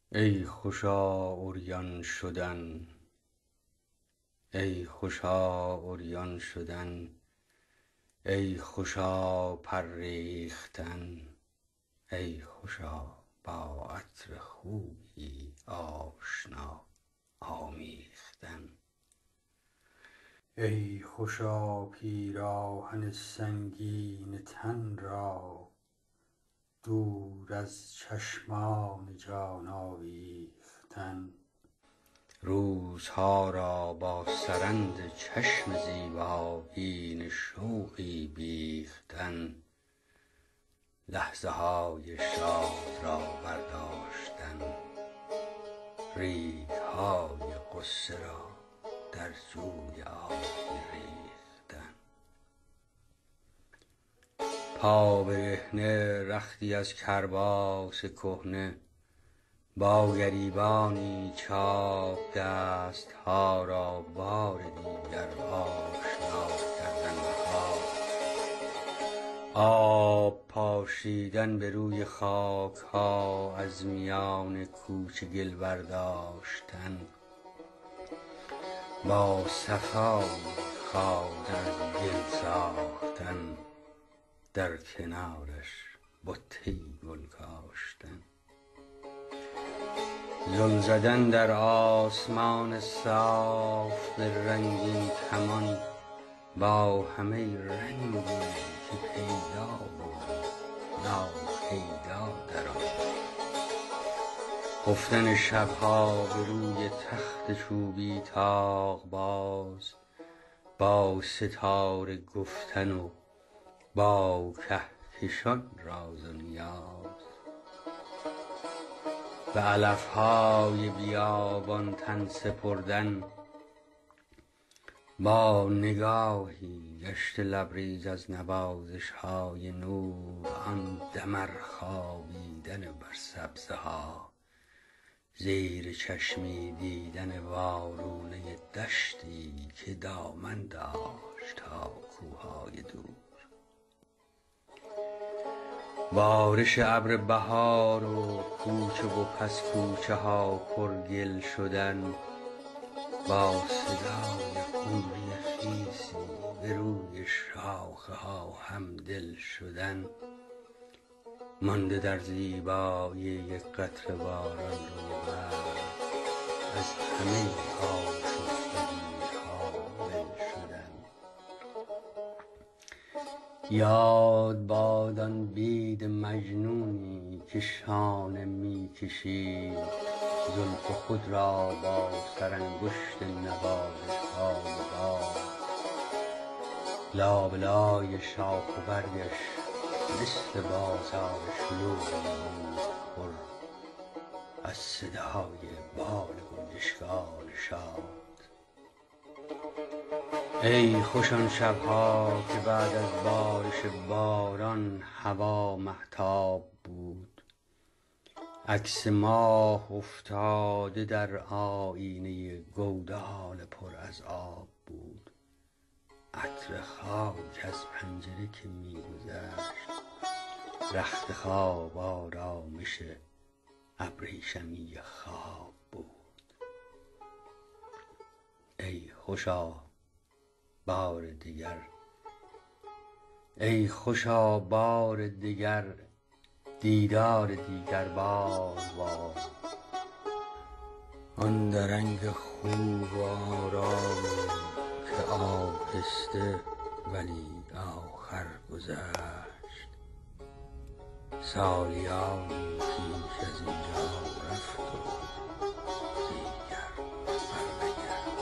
ای خوشا عریان شدن، ای خوشا عریان شدن، ای خوشا پر ریختن، ای خوشا با عطر خوبی آشنا آمیختن. ای خوشا پیراهن سنگین تن را دور از چشمان جان آویختن. روزها را با سرند چشم زیبایین شوقی بیختن، لحظه های شاد را برداشتن، ریگ های غصه را در جوی آبی ریختن. پا برهنه رختی از کرباس کهنه، با گریبانی چاک دستها را بار دیگر آشنا کردن به خاک. آب پاشیدن به روی خاک ها، از میان کوچه گل برداشتن، با صفای خانه از گل ساختن، در کنارش بته‌ای گل کاشتن. زل زدن در آسمان صاف به رنگین کمان، با همه رنگی که پیدا بود ناپیدا در آن. خفتن شبها به روی تخت چوبی طاق باز، با ستاره گفتن و با کهکشان راز و نیاز. به علفهای بیابان تن سپردن، با نگاهی گشت لبریز از نوازش های نور، آن دمر خوابیدن بر سبزه ها، زیر چشمی دیدن وارونه دشتی که دامن داشت تا کوههای دور. بارش ابر بهار و کوچه و پس کوچه ها پر گل شدن، با صدای قمری خیسی به روی شاخه ها همدل شدن. مانده در زیبایی یک قطره باران روی برگ، از همه آشفتگی غافل شدن. یاد باد آن بید مجنونی که شانه می کشید، زلف خود را با سرانگشت نوازش های باد. لابلای شاخ و برگش مثل بازار شلوغی بود پر از صدای بال گنجشکان شاد. ای خوش آن شبها که بعد از بارش باران هوا مهتاب بود، عکس ماه افتاده در آیینه گودال پر از آب بود. عطر خاک از پنجره که می‌گذشت، رخت خواب آرامش ابریشمی خواب بود. ای خوشا بار دیگر، ای خوشا بار دیگر، دیدار دیگر بار با آن درنگ خوب و آرامی که آهسته ولی آخر گذشت. سالیانی پیش از اینجا رفت و دیگر برنگشت.